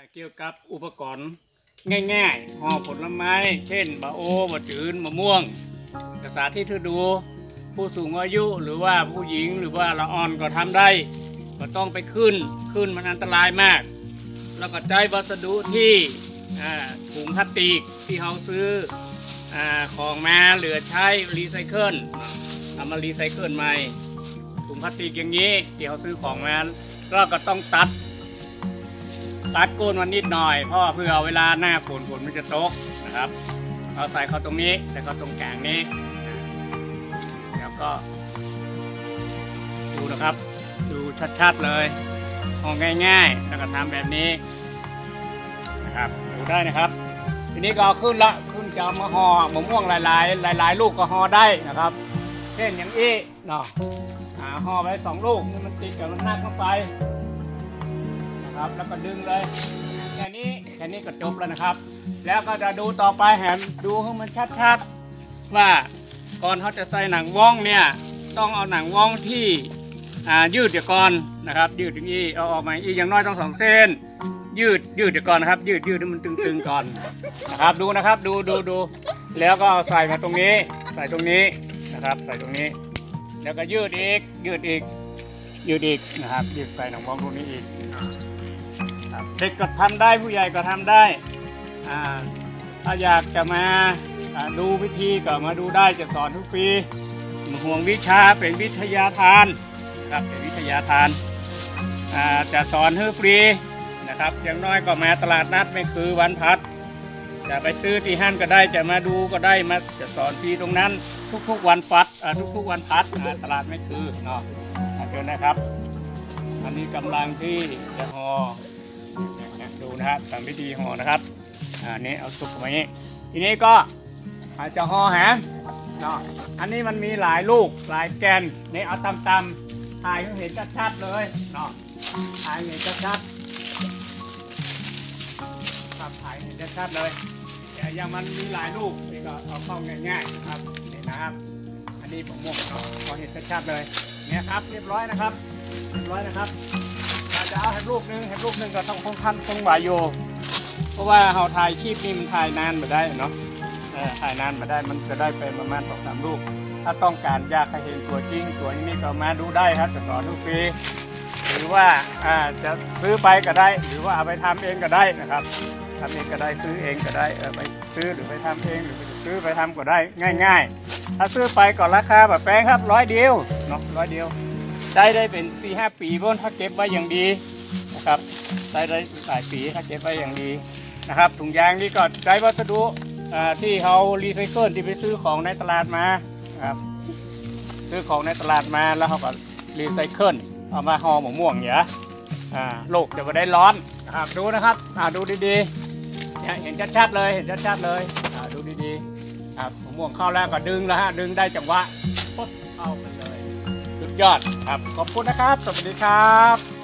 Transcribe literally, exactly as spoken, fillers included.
เกี่ยวกับอุปกรณ์ง่ายๆห่อผลไม้เช่นบะโอบะจืนมะม่วงกษาที่ทุดูผู้สูงอายุหรือว่าผู้หญิงหรือว่าละอ่อนก็ทำได้ก็ต้องไปขึ้นขึ้นมันอันตรายมากแล้วก็ใช้วัสดุที่ถุงพลาสติกที่เขาซื้ออของมาเหลือใช้รีไซเคิลทำมารีไซเคิลใหม่ถุงพลาสติกอย่างนี้ที่เขาซื้อของมาก็ก็ต้องตัดตัดก้นมันนิดหน่อยเพราะเพื่อเวลาหน้าฝนฝนมันจะตกนะครับเอาใส่เข้าตรงนี้แล้วก็ตรงกลางนี้แล้วก็ดูนะครับดูชัดๆเลยห่อง่ายๆแล้วก็ทำแบบนี้นะครับดูได้นะครับทีนี้ก็เอาขึ้นละขึ้นจะเอามาห่อมะม่วงหลายๆหลายๆลูกก็ห่อได้นะครับเช่นอย่างนี้เนาะห่อไปสองลูกนี่มันติดกับมันนักลงไปนะครับแล้วก็ดึงเลยแค่นี้แค่นี้ก็จบแล้วนะครับแล้วก็จะดูต่อไปแหมดูให้มันชัดๆว่าก่อนเขาจะใส่หนังว่องเนี่ยต้องเอาหนังว่องที่ยืดเดี๋ยวก่อนนะครับยืดอย่างนี้เอาออกมาอีกอย่างน้อยต้องสองเส้นยืดยืดเดี๋ยวก่อนนะครับยืดยืดให้มันตึงๆก่อนนะครับดูนะครับดูดูดูแล้วก็เอาใส่มาตรงนี้ใส่ตรงนี้นะครับใส่ตรงนี้แล้วก็ยืดอีกยืดอีกยืดอีกนะครับยืดใส่หนังว่องตรงนี้อีกเด็กก็ทำได้ผู้ใหญ่ก็ทำได้ถ้าอยากจะมาดูวิธีก็มาดูได้จะสอนทุกปีห่วงวิชาเป็นวิทยาทานครับเป็นวิทยาทานจะสอนให้ฟรีนะครับอย่างน้อยก็มาตลาดนัดไม่คือวันพัดจะไปซื้อที่ห้างก็ได้จะมาดูก็ได้มาจะสอนฟรีตรงนั้นทุกๆวันพัดทุกๆวันพัดตลาดไม่คือเนาะเชิญนะครับอันนี้กำลังที่จะห่อดูนะครับทำวิธีห่อนะครับอันนี้เอาสุกมาอย่างนี้ทีนี้ก็อาจจะห่อแหมเนาะอันนี้มันมีหลายลูกหลายแกนนี่เอาตำๆถ่ายให้เห็นชัดๆเลยเนาะถ่ายเห็นชัดๆครับถ่ายเห็นชัดๆเลยอย่างมันมีหลายลูกนี่ก็เอาเข้าง่ายๆนะครับนี่นะครับอันนี้ผมม่วงเนาะพอเห็นชัดๆเลยเนี่ยครับเรียบร้อยนะครับเรียบร้อยนะครับจะเอาเห็ดลูกนึงเห็ดลูกนึงก็ต้องคงพันคงไหวอยู่เพราะว่าเราถ่ายคลิปนี้มันถ่ายนานมาได้เนาะถ่ายนานมาได้มันจะได้เป็นประมาณสองสามลูกถ้าต้องการอยากให้เห็นตัวจริงตัวนี้ก็มาดูได้ครับจะสอนทุกปีหรือว่าจะซื้อไปก็ได้หรือว่าเอาไปทำเองก็ได้นะครับทำเองก็ได้ซื้อเองก็ได้ไปซื้อหรือไปทำเองหรือไปซื้อไปทำก็ได้ง่ายๆถ้าซื้อไปก็ราคาแบบแพงครับร้อยเดียวเนาะร้อยเดียวได้ได้เป็นสี่ห้าปีบนถ้าเก็บไว้อย่างดีนะครับได้ได้หลายปีถ้าเก็บไว้อย่างดีนะครับถุงยางนี่ก็ใช้วัสดุที่เขารีไซเคิลที่ไปซื้อของในตลาดมาครับซื้อของในตลาดมาแล้วเขาก็รีไซเคิลเอามาห่อหมกม่วงเนี่ยโลกจะไม่ได้ร้อนนะครับดูนะครับดูดีๆเนี่ยเห็นชัดๆเลยเห็นชัดๆเลยดูดีๆครับหมกม่วงเข้าแล้วก็ดึงแล้วฮะดึงได้จังหวะปุ๊บเข้าไปเลยสุดยอดครับขอบคุณนะครับสวัสดีครับ